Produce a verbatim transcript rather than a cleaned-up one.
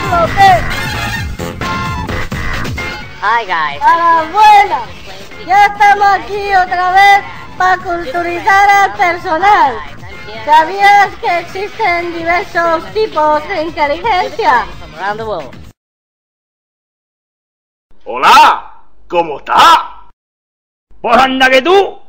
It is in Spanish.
exploté. Hi guys. A las buenas. Ya estamos aquí otra vez para culturizar al personal. ¿Sabías que existen diversos tipos de inteligencia? Hola, ¿cómo estás? Pues anda que tú.